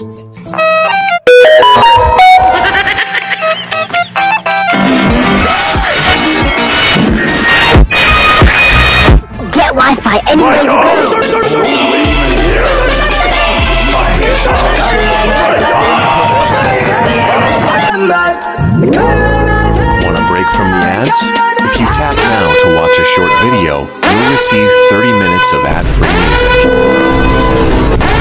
Get Wi-Fi anywhere you go. Want a break from the ads? If you tap now to watch a short video, you'll receive 30 minutes of ad-free music.